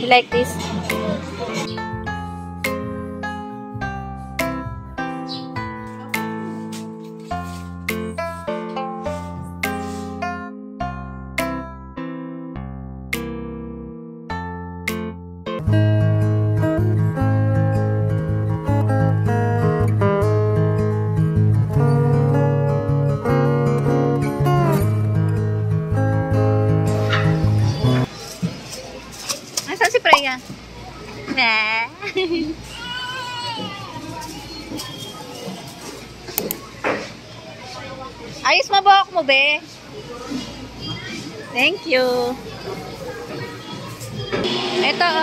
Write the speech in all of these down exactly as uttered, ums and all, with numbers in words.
like this? Nasaan si Freya? Nah. Ayos mabok mo, be. Thank you. Ito, oh.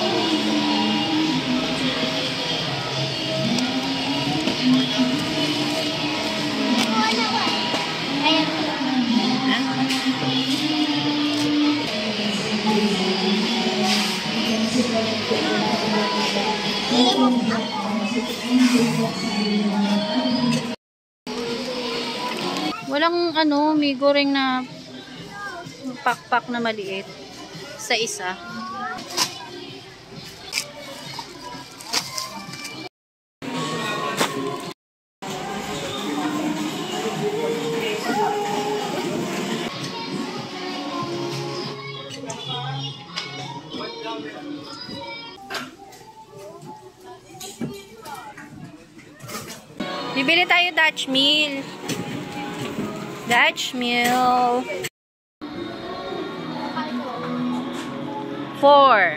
Walang ano, may goreng na pakpak na maliit sa isa. Bibili tayo Dutch meal. Dutch meal. Four.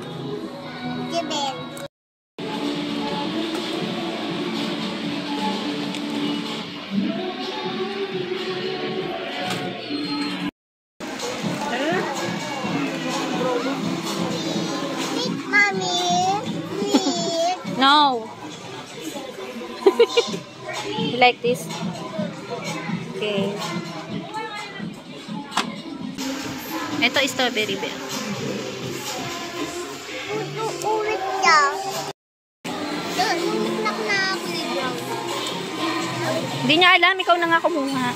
No. You like this? Okay. Ito strawberry bear. Ulit daw. Hindi niya alam, ikaw na nga kumuha.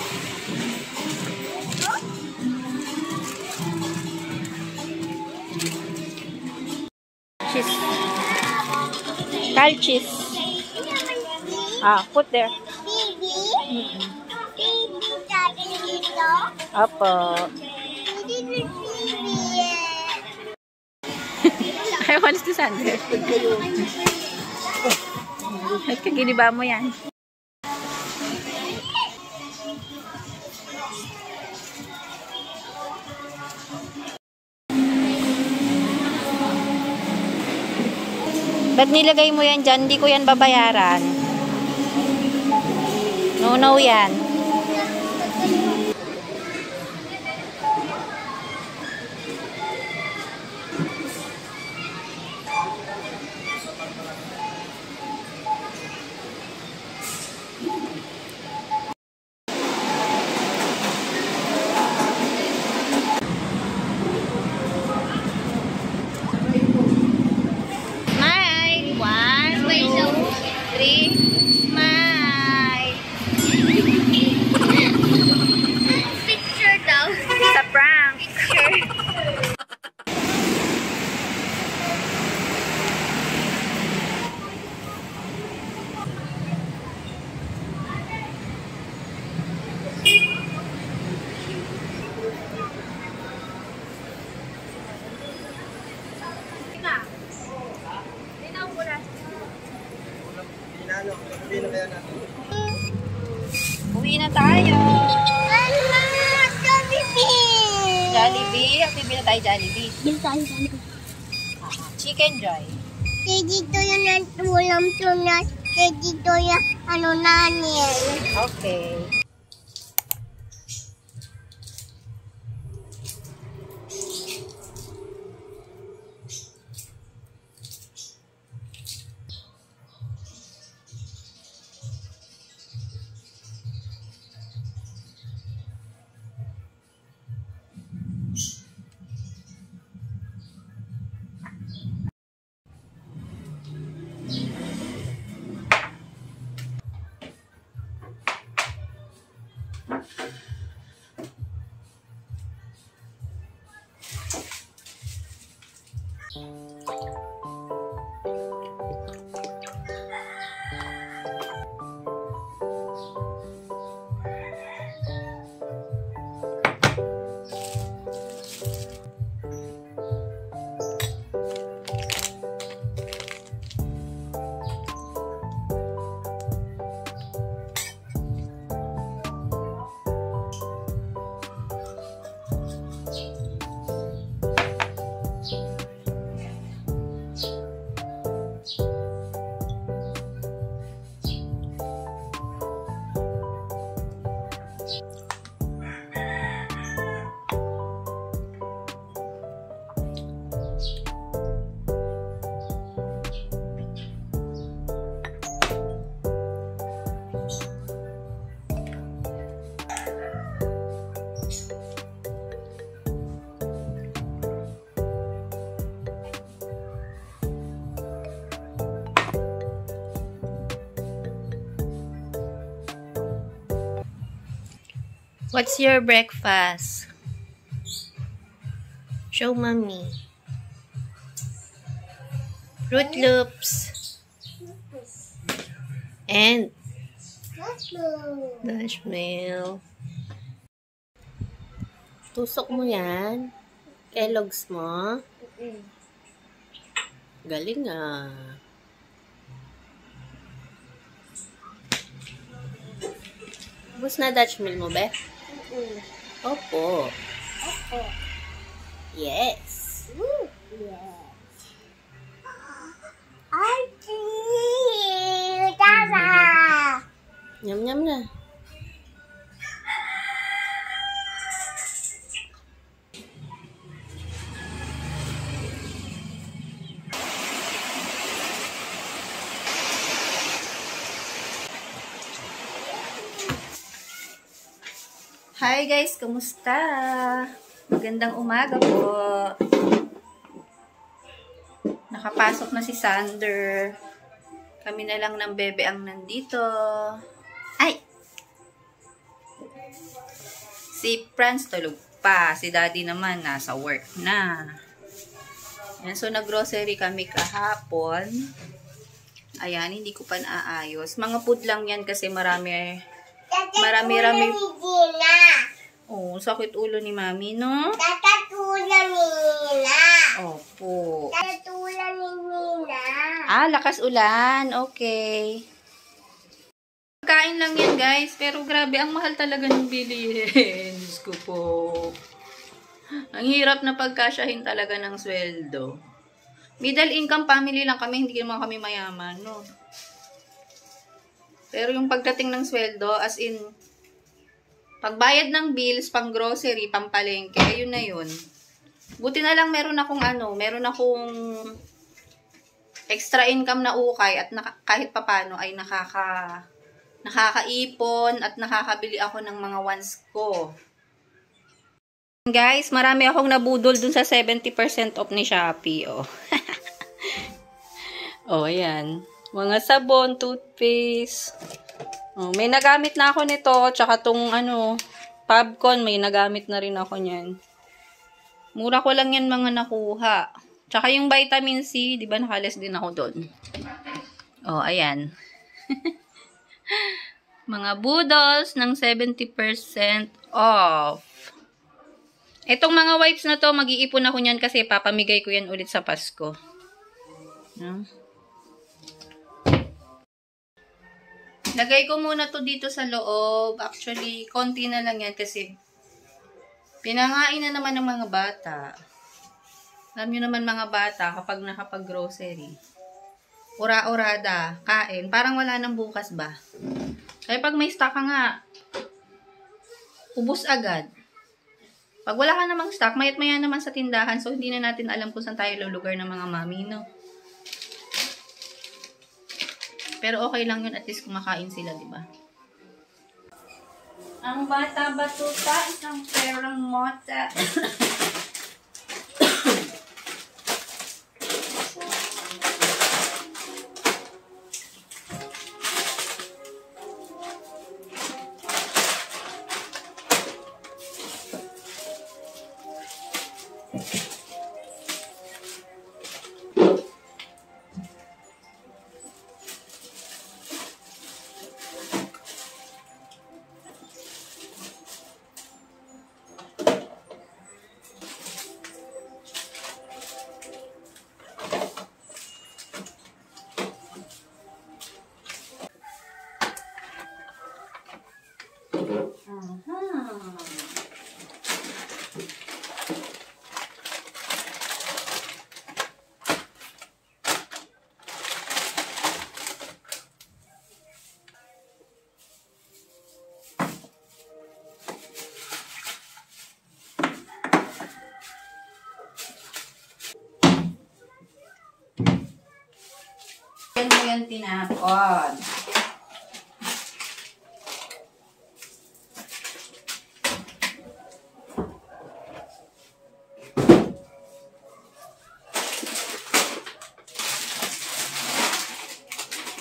Cheese. Kyle cheese. Ah, put there. Baby? Mm-hmm. Baby dati dito? Opo. Hindi baby. I want to sandal. At kaginiba mo yan. Ba't nilagay mo yan dyan? Hindi ko yan babayaran. No, no yan. Uwi na tayo. Jollibee. Ang bibili na tayo Jollibee. Chicken Joy. Dito yung ulam tunat. Dito yung ano nanin. Okay. What's your breakfast? Show mommy. Fruit Loops. And Dashmill. Tusok mo yan. Kellogg's mo. Galing ah. Bus na Dashmill mo, be? Opo. Opo. Yes. Yes. Ay, tara. Nyam-nyam na. Hi guys, kumusta? Magandang umaga po. Nakapasok na si Sander. Kami na lang ng bebe ang nandito. Ay! Si Franz tulog pa. Si Daddy naman nasa work na. Yan, so nag-grocery kami kahapon. Ayan, hindi ko pa naayos. Mga food lang yan kasi marami marami-rami. Oh, sakit ulo ni Mami, no? Tatatulan ni Nina. Opo. Tatatulan ni Nina. Ah, lakas ulan. Okay. Kain lang yan, guys. Pero grabe, ang mahal talaga ng bilihin. Diyos ko po. Ang hirap na pagkasyahin talaga ng sweldo. Middle income family lang kami. Hindi naman kami mayaman, no? Pero yung pagdating ng sweldo, as in, pagbayad ng bills, pang grocery, pang palengke, ayun na yun. Buti na lang meron akong ano, meron akong extra income na ukay at naka, kahit papano ay nakaka, nakakaipon at nakakabili ako ng mga wants ko. Guys, marami akong nabudol dun sa seventy percent off ni Shopee, oh. Oh, ayan. Mga sabon, toothpaste. Oh, may nagamit na ako nito. Tsaka tong ano, Popcorn, may nagamit na rin ako niyan. Mura ko lang yan mga nakuha. Tsaka yung vitamin C, di ba nakales din ako doon. Oh, ayan. Mga boodles ng seventy percent off. Itong mga wipes na to, mag-iipon ako niyan kasi papamigay ko yan ulit sa Pasko. No? Lagay ko muna to dito sa loob. Actually, konti na lang yan kasi pinangain na naman ng mga bata. Alam nyo naman mga bata kapag nakapag-grocery. Ura-urada, kain. Parang wala nang bukas ba? Kaya pag may stock ka nga, ubos agad. Pag wala ka namang stock, mayat maya naman sa tindahan. So, hindi na natin alam kung saan tayo lulugar ng mga mami, no? Pero okay lang yun, at least kumakain sila, di ba? Ang bata batuta, isang perang mota. Yan mo yan tinapon.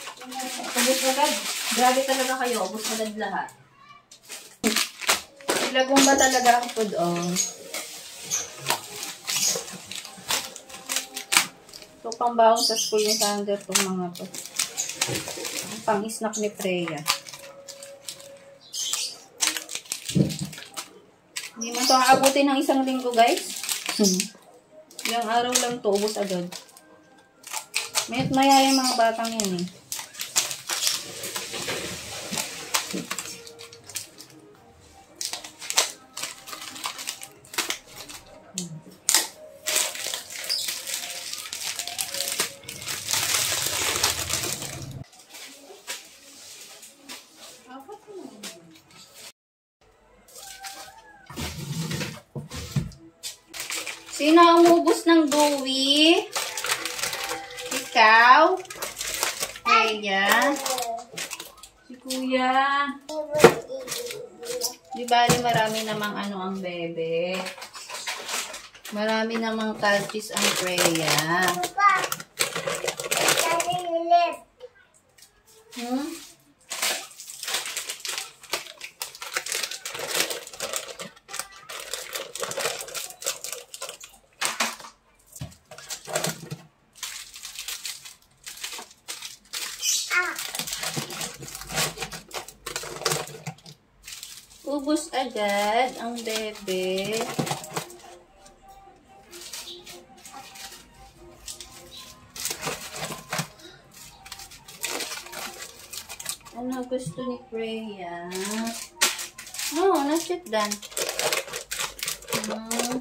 Ubus agad. Grabe talaga kayo. Ubus agad lahat. Ilagong ba talaga ang food on? Ito pang baon sa school ni Sander itong mga to. Ang pang-snack ni Freya. Hindi man ito aabutin ng isang linggo, guys. Ilang araw lang ito, ubos agad. Mayat maya yung mga batang yan eh. Sino ang umubos ng Dewy? Ikaw? Kuya? Si Kuya? Di bali marami namang ano ang bebe. Marami namang talpis ang Freya. Hmm? Ubus agad ang bebe. Ano gusto ni Freya? Oh, not yet done. Hmm.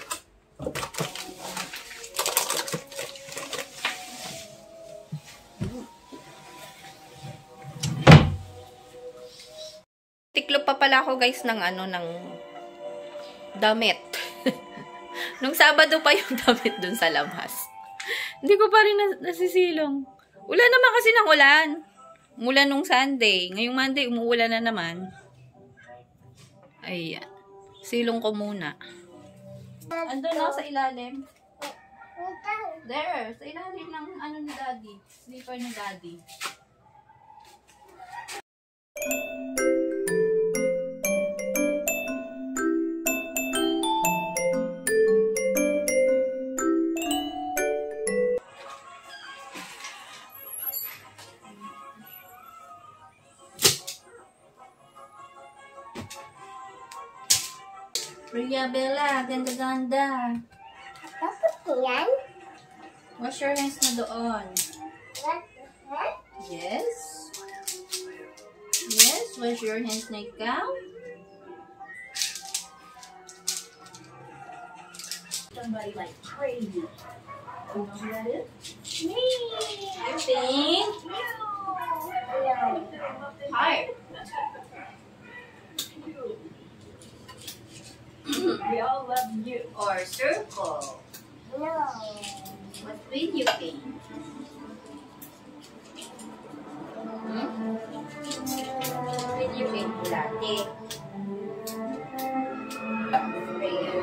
Tiklop pa pala ako guys ng ano, ng damit. Nung Sabado pa yung damit dun sa labas. Hindi ko pa rin nas nasisilong. Ulan naman kasi ng ulan. Umulan nung Sunday. Ngayong Monday, umuulan na naman. Ayan. Silong ko muna. Andun ako sa ilalim. There. Sa ilalim ng ano ni Daddy. Slipper ni Daddy. Freya Bella, ganda-ganda. Dapat yan? Wash your hands na doon. What? What? Yes. Yes, wash your hands na ikaw. Somebody like crazy. You know who that is? Me! You think? No. Hi. We all love you. Or circle. No. What will you think? Hmm? What will you think, Latte? Freya.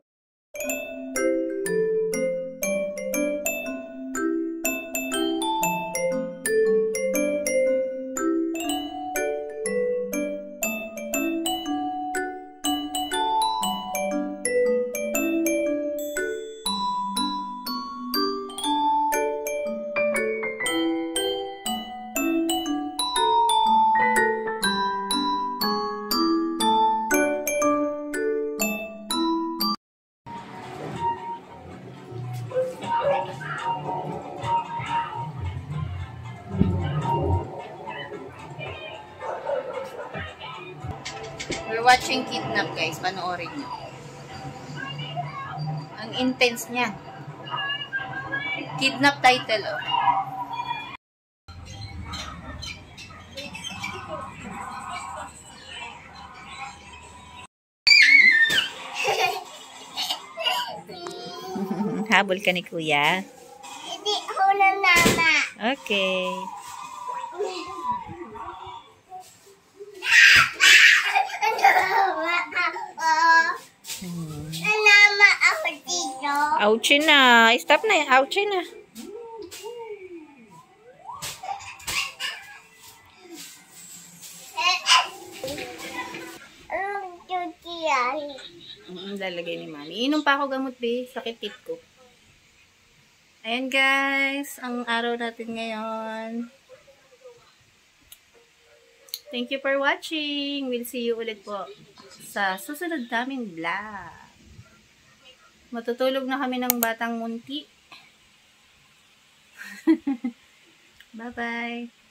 We're watching Kidnap, guys. Panoorin nyo. Ang intense niya. Kidnap title, oh. Habol ka ni Kuya. Hindi ako na mama. Okay. Mama ako. Mama ako dito. Ouchie na. Stop na yan. Ouchie na. Ang cutie yan. Mm, lalagay ni Mami. Inom pa ako gamot, be. Sakit tit ko. Ayan, guys. Ang araw natin ngayon. Thank you for watching. We'll see you ulit po sa susunod naming vlog. Matutulog na kami ng batang munti. Bye-bye.